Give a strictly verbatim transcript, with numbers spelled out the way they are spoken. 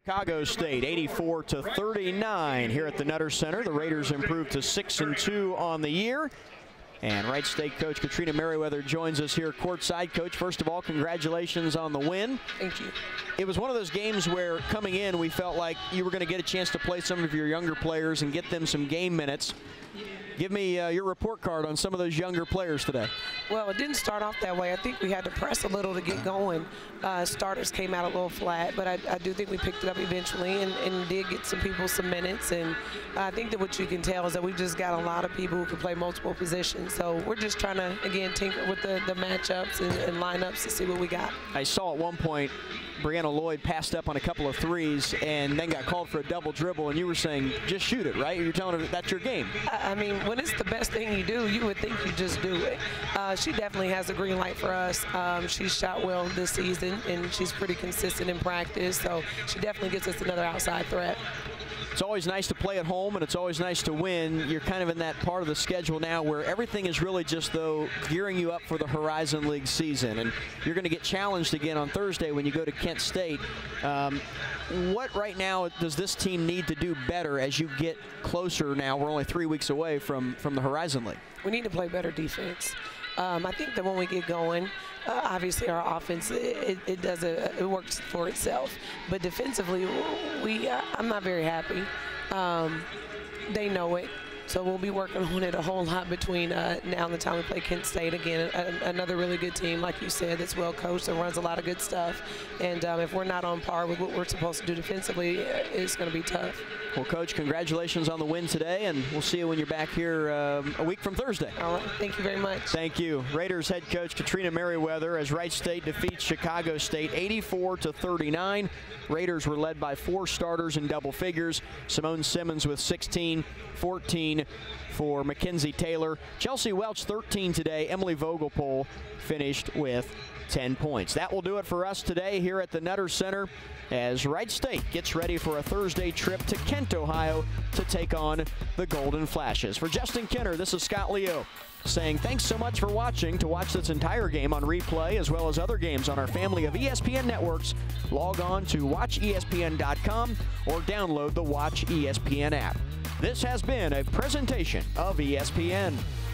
Chicago State eighty-four to thirty-nine here at the Nutter Center. The Raiders improved to six and two on the year. And Wright State coach Katrina Merriweather joins us here courtside. Coach, first of all, congratulations on the win. Thank you. It was one of those games where coming in we felt like you were going to get a chance to play some of your younger players and get them some game minutes. Give me uh, your report card on some of those younger players today. Well, it didn't start off that way. I think we had to press a little to get going. Uh, starters came out a little flat, but I, I do think we picked it up eventually and, and did get some people some minutes. And I think that what you can tell is that we've just got a lot of people who can play multiple positions. So we're just trying to, again, tinker with the, the matchups and, and lineups to see what we got. I saw at one point Brianna Lloyd passed up on a couple of threes and then got called for a double dribble, and you were saying, just shoot it, right? You're telling her that's your game. I, I mean, when it's the best thing you do, you would think you just do it. Uh, she definitely has a green light for us. Um, she's shot well this season, and she's pretty consistent in practice, so she definitely gives us another outside threat. It's always nice to play at home, and it's always nice to win. You're kind of in that part of the schedule now where everything is really just, though, gearing you up for the Horizon League season. And you're going to get challenged again on Thursday when you go to Kent State. Um, what right now does this team need to do better as you get closer now? We're only three weeks away from, from the Horizon League. We need to play better defense. Um, I think that when we get going, uh, obviously our offense, it, it does a, it works for itself. But defensively, we uh, I'm not very happy. Um, they know it. So we'll be working on it a whole lot between uh, now and the time we play Kent State. Again, a, another really good team, like you said, that's well coached and runs a lot of good stuff. And um, if we're not on par with what we're supposed to do defensively, it's going to be tough. Well, Coach, congratulations on the win today, and we'll see you when you're back here um, a week from Thursday. All right. Thank you very much. Thank you. Raiders head coach Katrina Merriweather as Wright State defeats Chicago State eighty-four to thirty-nine. Raiders were led by four starters in double figures. Simone Simmons with sixteen, fourteen for Mackenzie Taylor. Chelsea Welch thirteen today. Emily Vogelpohl finished with ten points. That will do it for us today here at the Nutter Center as Wright State gets ready for a Thursday trip to Kent, Ohio to take on the Golden Flashes. For Justin Kenner, this is Scott Leo saying thanks so much for watching. To watch this entire game on replay as well as other games on our family of E S P N networks, log on to watch E S P N dot com or download the Watch E S P N app. This has been a presentation of E S P N.